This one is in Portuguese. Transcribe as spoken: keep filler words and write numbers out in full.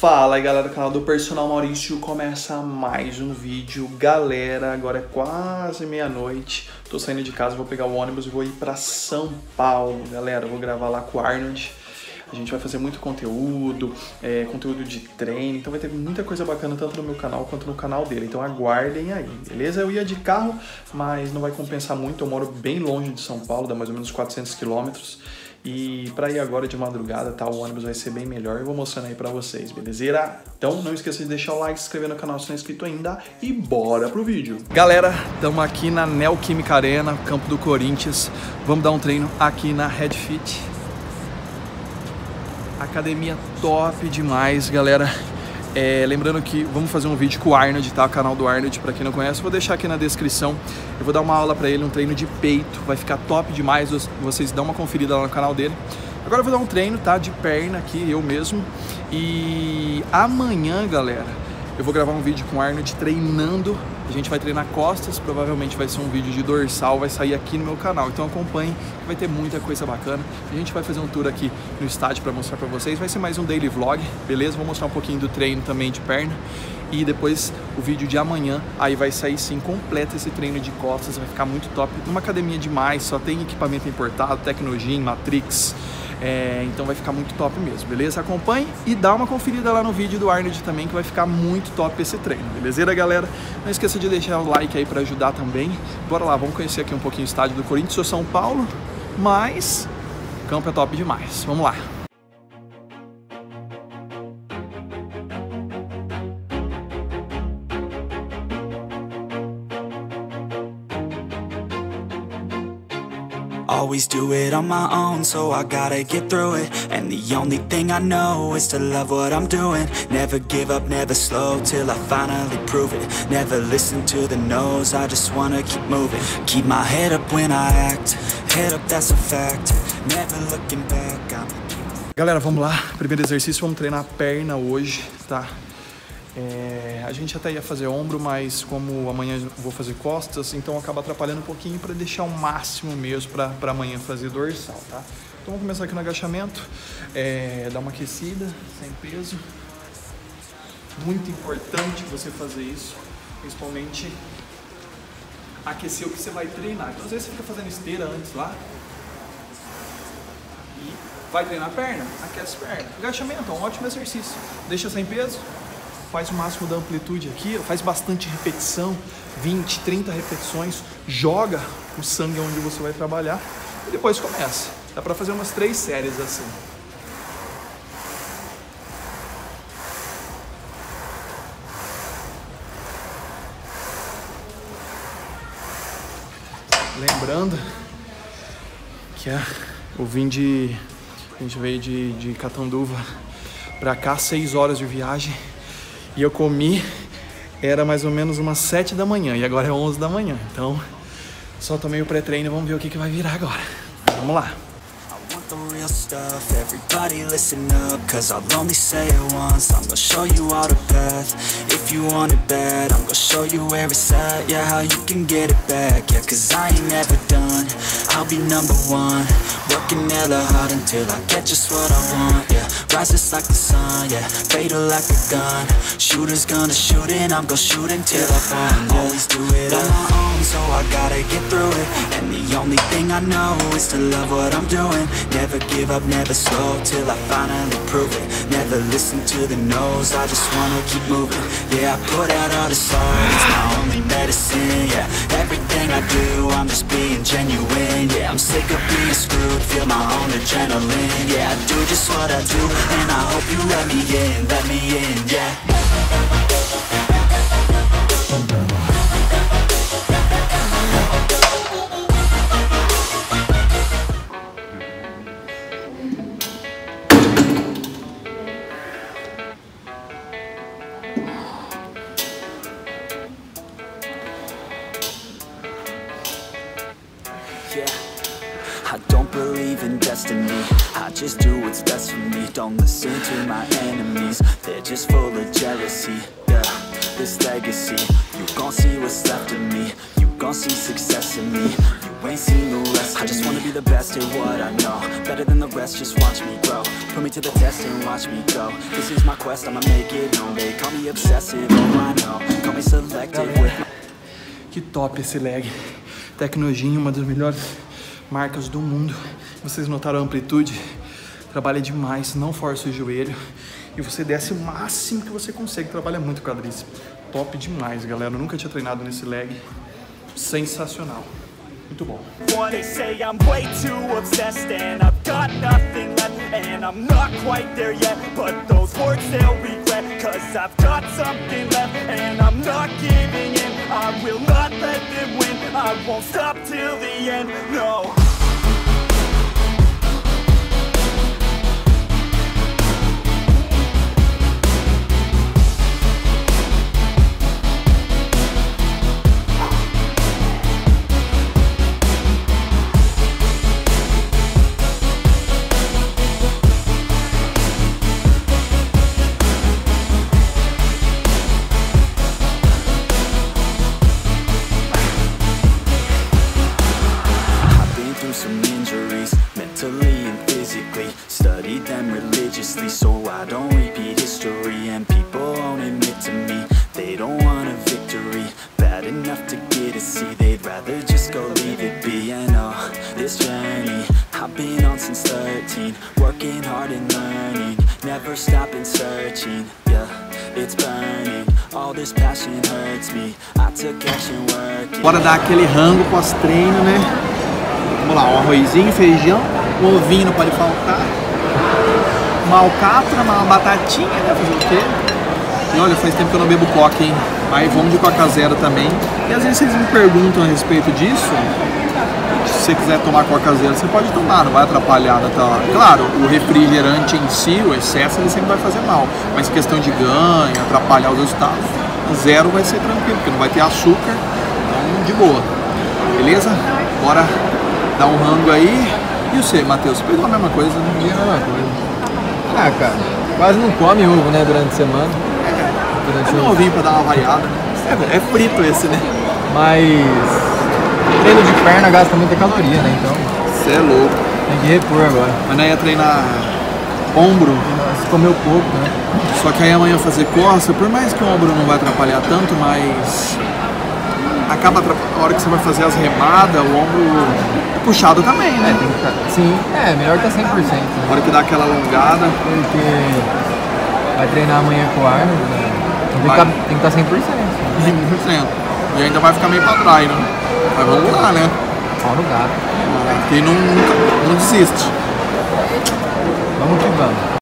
Fala aí galera do canal do Personal Maurício, começa mais um vídeo. Galera, agora é quase meia-noite, tô saindo de casa, vou pegar o ônibus e vou ir pra São Paulo. Galera, eu vou gravar lá com o Arnold, a gente vai fazer muito conteúdo, é, conteúdo de treino, então vai ter muita coisa bacana tanto no meu canal quanto no canal dele, então aguardem aí, beleza? Eu ia de carro, mas não vai compensar muito, eu moro bem longe de São Paulo, dá mais ou menos quatrocentos quilômetros. E pra ir agora de madrugada, tá? O ônibus vai ser bem melhor. Eu vou mostrando aí pra vocês, beleza? Então não esqueça de deixar o like, se inscrever no canal se não é inscrito ainda e bora pro vídeo. Galera, estamos aqui na Neoquímica Arena, campo do Corinthians. Vamos dar um treino aqui na Red Fit. Academia top demais, galera. É, lembrando que vamos fazer um vídeo com o Arnold, tá? O canal do Arnold, pra quem não conhece, vou deixar aqui na descrição. Eu vou dar uma aula pra ele, um treino de peito, vai ficar top demais, vocês dão uma conferida lá no canal dele. Agora eu vou dar um treino, tá? De perna aqui, eu mesmo. E amanhã, galera, eu vou gravar um vídeo com o Arnold treinando. A gente vai treinar costas, provavelmente vai ser um vídeo de dorsal, vai sair aqui no meu canal. Então acompanhe, que vai ter muita coisa bacana. A gente vai fazer um tour aqui no estádio para mostrar para vocês. Vai ser mais um daily vlog, beleza? Vou mostrar um pouquinho do treino também de perna. E depois o vídeo de amanhã, aí vai sair sim completo esse treino de costas, vai ficar muito top. Uma academia demais, só tem equipamento importado, Tecnogym, Matrix. É, então vai ficar muito top mesmo, beleza? Acompanhe e dá uma conferida lá no vídeo do Arnold também, que vai ficar muito top esse treino, beleza, galera? Não esqueça de deixar o like aí pra ajudar também. Bora lá, vamos conhecer aqui um pouquinho o estádio do Corinthians. Sou São Paulo, mas o campo é top demais. Vamos lá. Always do it on my own, so I gotta get through it. And the only thing I know is to love what I'm doing. Never give up, never slow, till I finally prove it. Never listen to the no's, I just wanna keep moving. Keep my head up when I act, head up, that's a fact. Never looking back, I'm... Galera, vamos lá, primeiro exercício, vamos treinar a perna hoje, tá? É, a gente até ia fazer ombro, mas como amanhã eu vou fazer costas, então acaba atrapalhando um pouquinho para deixar o máximo mesmo para amanhã fazer dorsal, tá? Então vamos começar aqui no agachamento, é, dar uma aquecida, sem peso. Muito importante você fazer isso, principalmente aquecer o que você vai treinar. Então às vezes você fica fazendo esteira antes lá e vai treinar a perna, aquece a perna. Agachamento é um ótimo exercício, deixa sem peso. Faz o máximo da amplitude aqui, faz bastante repetição, vinte, trinta repetições, joga o sangue onde você vai trabalhar e depois começa. Dá pra fazer umas três séries assim. Lembrando que é, eu vim de, a gente veio de, de Catanduva pra cá, seis horas de viagem. E eu comi, era mais ou menos umas sete da manhã, e agora é onze da manhã. Então, só tomei o pré-treino, vamos ver o que, que vai virar agora. Vamos lá. The real stuff, everybody listen up, cause I'll only say it once. I'm gonna show you all the path, if you want it bad. I'm gonna show you where it's at, yeah, how you can get it back. Yeah, cause I ain't never done, I'll be number one. Working hella hard until I get just what I want. Yeah, rises like the sun, yeah, fatal like a gun. Shooter's gonna shoot and I'm gonna shoot until I fall. Yeah, always do it on my own, so I gotta get through it. And the only thing I know is to love what I'm doing. Never give up, never slow, till I finally prove it. Never listen to the no's, I just wanna keep moving. Yeah, I put out all this art, it's my only medicine. Yeah, everything I do, I'm just being genuine. Yeah, I'm sick of being screwed, feel my own adrenaline. Yeah, I do just what I do, and I hope you let me in, let me in, yeah. Yeah, I don't believe in destiny, I just do what's best for me. Don't listen to my enemies, they're just full of jealousy. Yeah, this legacy, you gon' see what's left of me. You gon' see success in me, you ain't seen the rest of me. I just wanna be the best at what I know, better than the rest, just watch me grow. Put me to the test and watch me go. This is my quest, I'ma make it known. They call me obsessive, oh I know. Call me selective with my... Que top esse leg. Tecnogym, uma das melhores marcas do mundo. Vocês notaram a amplitude? Trabalha demais, não força o joelho. E você desce o máximo que você consegue. Trabalha muito o quadríceps. Top demais, galera. Eu nunca tinha treinado nesse leg. Sensacional. Muito bom. They say I'm way too obsessed and I've got nothing left and I'm not quite there yet, but those words they'll regret, cause I've got something left and I'm not giving in. I will not let them win. I won't stop till the end, no. Some injuries, mentally and physically. Studied them religiously so I don't repeat history. And people won't admit to me they don't want a victory bad enough to get a C. They'd rather just go leave it be. And oh, this journey I've been on since thirteen, working hard and learning, never stopping searching. Yeah, it's burning, all this passion hurts me. I took action working. Bora dar aquele rango pós-treino, né? Vamos lá, um arrozinho, feijão, um ovinho não pode faltar, uma alcatra, uma batatinha, né? Fazer o quê? E olha, faz tempo que eu não bebo coca, hein? Aí vamos de Coca Zero também. E às vezes vocês me perguntam a respeito disso. Se você quiser tomar Coca Zero, você pode tomar, não vai atrapalhar. Tá? Claro, o refrigerante em si, o excesso, ele sempre vai fazer mal. Mas questão de ganho, atrapalhar os resultados, zero vai ser tranquilo, porque não vai ter açúcar, então de boa. Beleza? Bora dar um rango aí. E você, Matheus, você pegou a mesma coisa, né? É a mesma coisa. Ah, cara, quase não come ovo, né, durante a semana. É, é um ovinho pra dar uma variada, né? É, é frito esse, né? Mas treino de perna gasta muita caloria, né, então você é louco. Tem que repor agora. Mas não ia treinar ombro. Você comeu pouco, né? Só que aí amanhã fazer costa, por mais que o ombro não vai atrapalhar tanto, mas acaba atrapalhando. A hora que você vai fazer as remadas, o ombro é puxado também, né? É, tem que ficar... Sim, é, melhor estar cem por cento. Né? A hora que dá aquela alongada. Porque vai treinar amanhã com o Arnold, né? Tem, Vai. que tá, tem que estar cem por cento. cem por cento. E ainda vai ficar meio pra trás, né? Mas vamos lá, né? Pau no gato. Quem não, não desiste. Vamos que vamos.